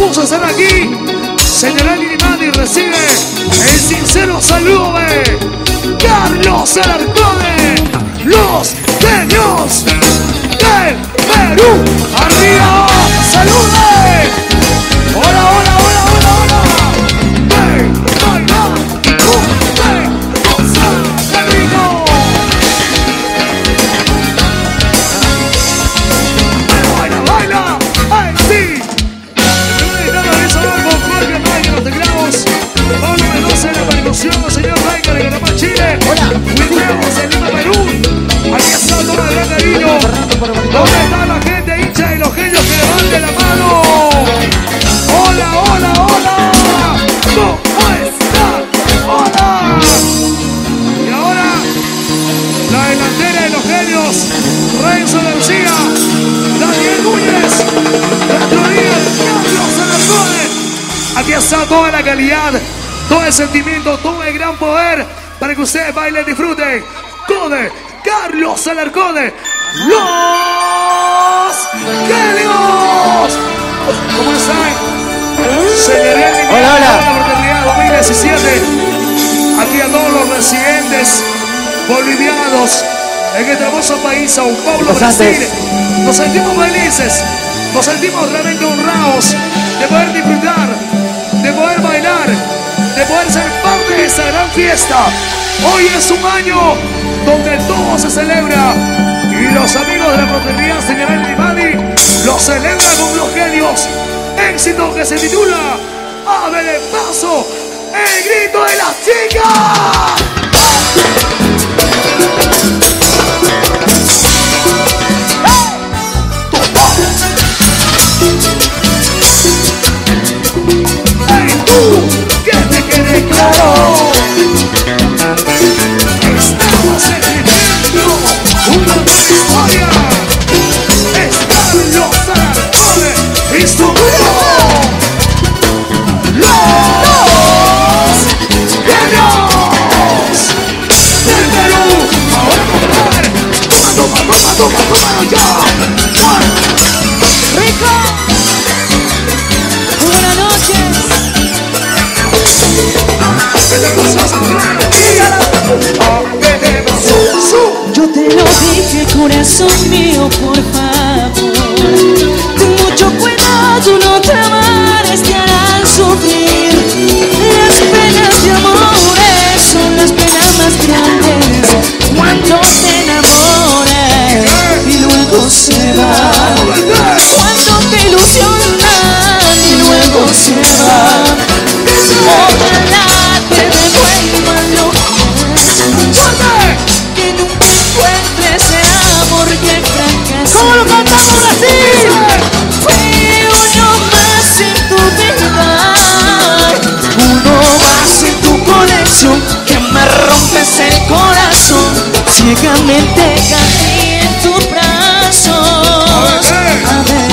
gusto estar aquí. General Inimani recibe el sincero saludo de Carlos Alarcón, los genios del Perú. ¡Arriba! ¡Salude! ¡Hola, hola, hola, hola, hola! ¡Ven, baila! ¡Ven, goza! ¡Qué rico! ¡Baila, baila! ¡Ay, sí! Pablo Mendoza en la percusión, señor Raika de Canamá, Chile. Hola. Williams en Lima, Perú. Aquí está todo el gran cariño. ¿Dónde está la gente hincha y los genios que levanten la mano? Hola, hola, hola. ¿Cómo están? Hola. Y ahora, la delantera de los genios, Renzo García, Daniel Núñez, nuestro líder, Carlos Alarcón. Aquí está toda la calidad, todo el sentimiento, todo el gran poder para que ustedes bailen, disfruten con Carlos Alarcón, los genios. ¿Cómo están? Hola, hola. La oportunidad 2017. Aquí a todos los residentes bolivianos en este hermoso país, Sao Paulo, Brasil. Nos sentimos felices, nos sentimos realmente honrados de poder disfrutar, de poder bailar, de poder ser parte de esta gran fiesta. Hoy es un año donde todo se celebra y los amigos de la fraternidad General Inimani lo celebran con los genios. Éxito que se titula ¡Abre el paso! ¡El grito de las chicas! Que te quede claro, estamos escribiendo una nueva historia. Están los Alarcón y su grupo, los genios del Perú. Ahora vamos a ver, toma ya. Rico, buenas noches. Yo te lo dije, corazón mío, por favor. Ten mucho cuidado, no te amares, te harán sufrir. Las penas de amores son las penas más grandes cuando te enamoras y luego se va. Cuando te ilusionan y luego se va. Ojalá te devuelvan lo que nunca encuentres el amor que fracasó. ¿Cómo lo cantamos así? Fue uno más en tu vida, uno más en tu colección, que me rompes el corazón, ciegamente caí en tus brazos. A ver,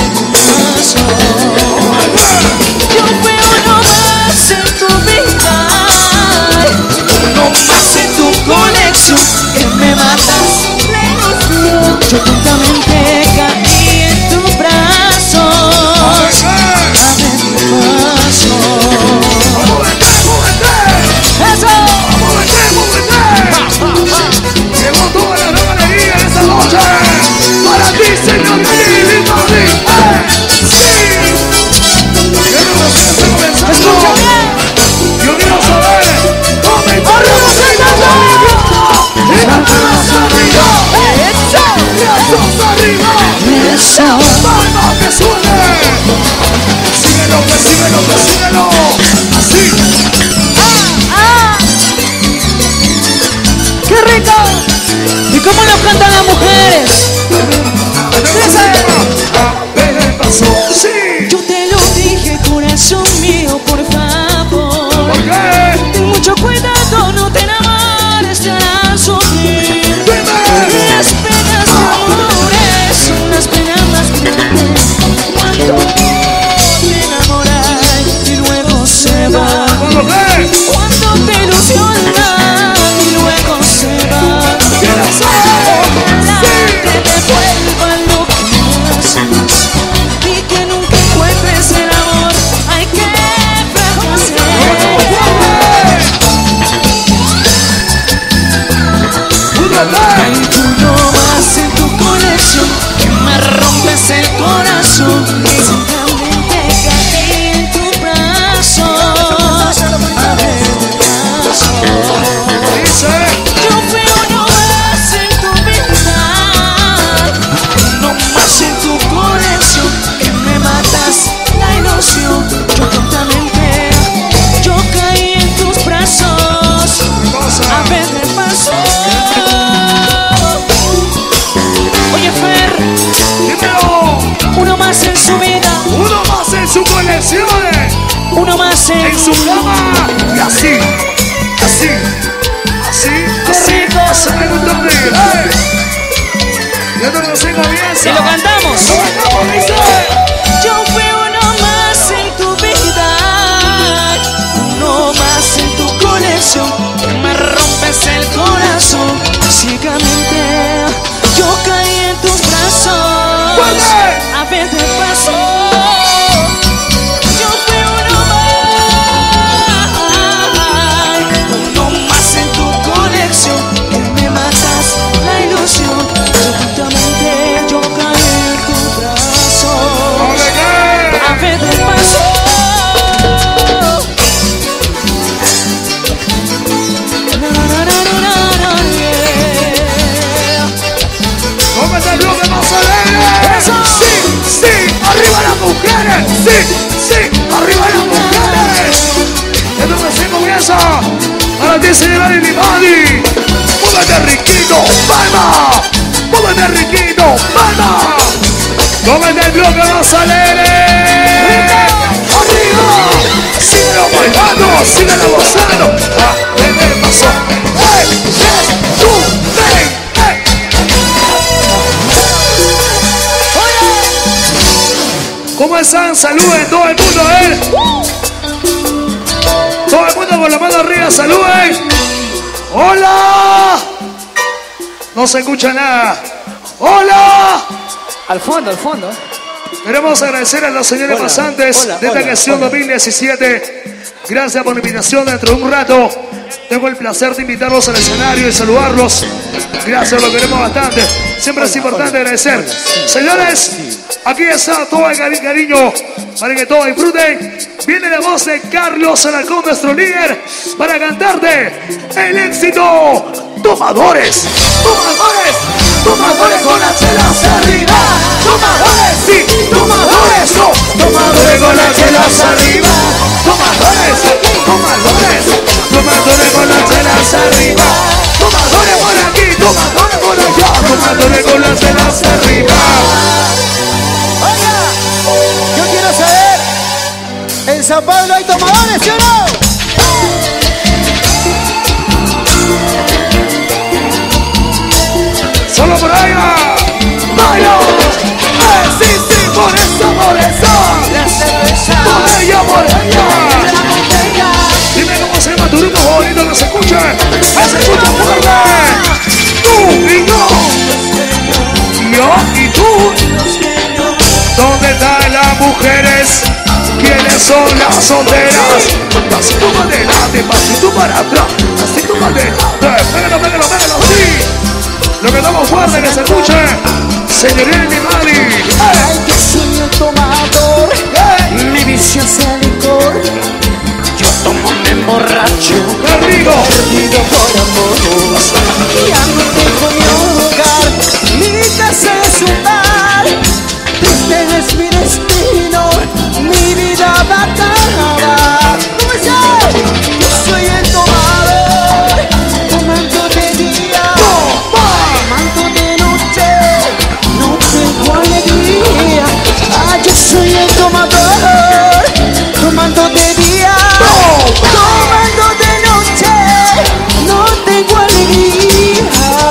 yo fui uno más en tu vida, uno más en tu colección, que me matas la ilusión. Yo tontamente caí en tus brazos. A ver, paso. ¡Eso! Llegó toda la gran alegría de esta noche. Para ti, señor Inimani. ¡Sí! Escucha bien. Yo quiero saber cómo está y las manos arriba. Eso. ¡Vamos que suene! Síguelo, síguelo. Así. ¡Qué rico! ¿Y cómo nos cantan las mujeres? Sí. Yo te lo dije, corazón mío, por favor. ¿Por qué? Ten mucho cuidado, no te enamores, te harán sufrir. Las penas de amores son las penas más grandes cuando te enamoras y luego se va. ¿Por qué? Cuando te ilusionan y luego se va. ¿Qué razón? así comienza. Y lo cantamos. Yo fui uno más en tu vida, uno más en tu colección. Me rompes el corazón ciegamente. Yo caí en tus brazos. A ver qué pasó. Yo fui uno más en tu colección. Que me matas la ilusión. Súbitamente yo caí en tus brazos. A ver qué pasó. ¿Cómo está el bloque más alegre? Sí, sí, arriba las mujeres. Sí, sí, arriba las mujeres. Esto que se comienza. Para ti, señora Lili Madi. Muévete, riquito, palma. Muévete, riquito, palma. Cómete el bloque más alegre. Arriba. Síguelo bailando, síguelo gozando. ¿Qué me pasó? ¡Hey, yes, tú, ven! ¿Cómo están? Saluden todo el mundo, Todo el mundo con la mano arriba, saluden. ¡Hola! No se escucha nada. ¡Hola! Al fondo, al fondo. Queremos agradecer a los señores pasantes de esta gestión 2017. Gracias por la invitación. Dentro de un rato tengo el placer de invitarlos al escenario y saludarlos. Gracias, lo queremos bastante. Siempre es importante agradecer. Señores, aquí está todo el cariño para que todos disfruten. Viene la voz de Carlos Alarcón, nuestro líder, para cantarte el éxito Tomadores. Tomadores, tomadores con las chelas arriba. Tomadores, sí, tomadores, no. Tomadores con las chelas arriba. Tomadores, tomadores, tomadores con las chelas arriba. Tomadores por aquí, tomadores por allá. Tomadores con las chelas arriba. Oiga, yo quiero saber, ¿en San Pablo hay tomadores, sí o no? Solo por ahí va. ¡Bailo! Sí, sí, por eso, por eso. La cerveza. Por ella, por ella. Dime cómo se llama tu grupo favorito que se escuche. ¡Que se escuche fuerte! Tú y yo. Yo y tú. ¿Dónde están las mujeres? ¿Quiénes son las solteras? Pasito para adelante, pasito para atrás. Pasito para adelante. Pégalo, pégalo, pégalo, sí. Lo que estamos fuerte, que se escuche. Señorita Madi. Ay, yo soy un tomador. Mi vicio es el licor. Yo tomo, me emborracho. ¡Qué rico! Perdido por amor. Ya no tengo mi hogar. Mi casa es un bar. Triste es mi destino. Mi vida va a acabar. ¿Cómo estás? Yo soy el tomador. Tomando de día. Tomando de noche. No tengo alegría. Ah, yo soy el tomador. Tomando de día. Tomando de noche. No tengo alegría.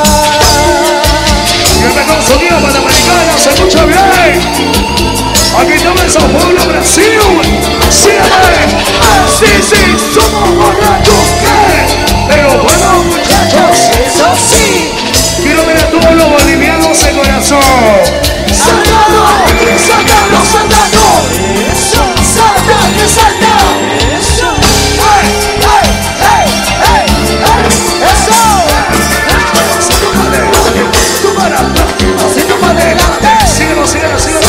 Y el mejor sonido panamericano se escucha bien. Aquí estamos en Sao Paulo, Brasil. Sígueme. Sí, sí, somos borrachos. ¿Qué? Pero buenos muchachos. Eso sí. Quiero ver a todos los bolivianos de corazón. ¡Saltando! ¡Saltando! ¡Saltando! ¡Salta! ¡Que salta! Eso. ¡Hey! ¡Hey! ¡Hey! ¡Hey! ¡Hey! Eso. ¡Pasito para adelante! ¡Tú para atrás! ¡Pasito para adelante! ¡Síguelo, síguelo, síguelo!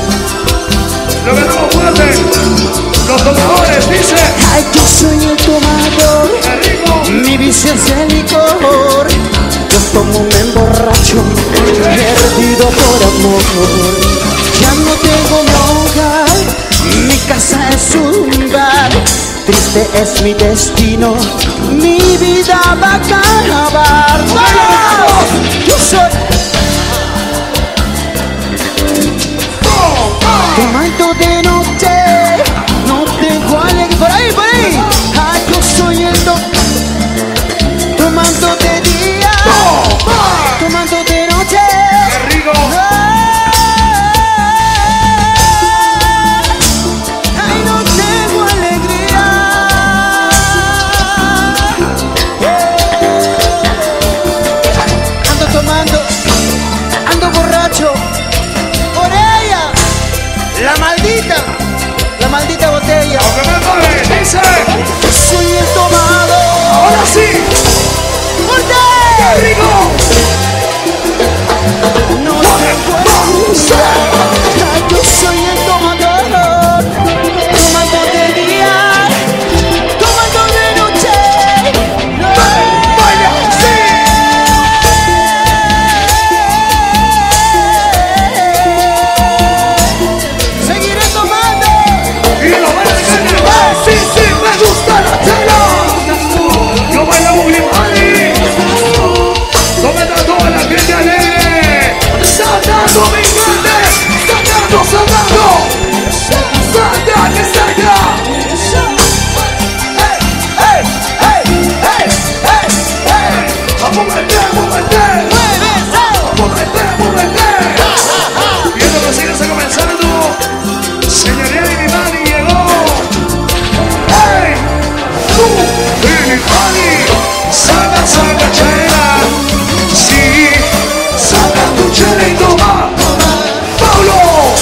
Lo que estamos fuerte. Los tomadores dicen. Ay, yo soy el tomador. ¡Qué rico! Mi vicio es el licor. Yo tomo, me emborracho. Perdido por amor. Ya no tengo mi hogar. Mi casa es un bar. Triste es mi destino. Mi vida va a acabar. ¡Vamos! Yo soy. Tomando de noche. No tengo alegría. Por ahí, por ahí. Ay, yo soy el tomando de día. Tomando de noche. ¡Qué rico! dice? Soy el tomado. Ahora sí. ¡Qué rico! No te puedo usar. Yo soy el tomador. Tomando de día, tomando de noche. ¡Vaya! ¡Sí! Seguiré tomando. ¡Y lo van a ganar! ¡Sí, sí! ¡Me gusta la chela! ¡Yo bailo Grimani! ¿Dónde está toda la gente alegre? ¡Saltando, mi gente! ¡Saltando, saltando! ¡Salta, que salta! ¡Ey, ey, ey, ey, ey, ey! ¡Vamos a meter, vamos a meter! ¡Vamos a meter, vamos a meter! Y esto que sigue está comenzando. Señoría de mi mani llegó. ¡Hey! ¡Tú! ¡Y mi mani! ¡Saca, saca, chela! ¡Sí! ¡Saca tu chela y toma! ¡Paulo!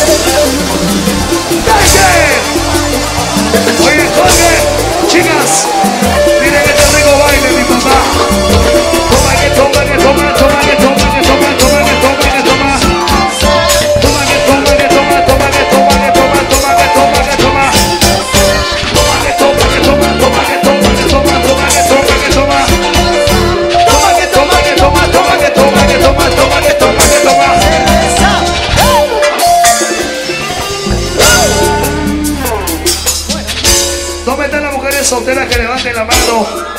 ¡Dale! Oye, Jorge, chicas, miren este rico baile, mi papá. Toma, que toma, que toma, toma, que toma, que toma, toma, que toma, que toma. Toma, que toma, que toma, toma, que toma, que toma, toma, que toma, que toma. Toma, que toma, que toma, toma, que toma, que toma, toma, que toma, que toma. Toma, que toma, que toma, toma, que toma, que toma, toma, que toma, que toma. ¿Dónde están las mujeres solteras que levanten la mano?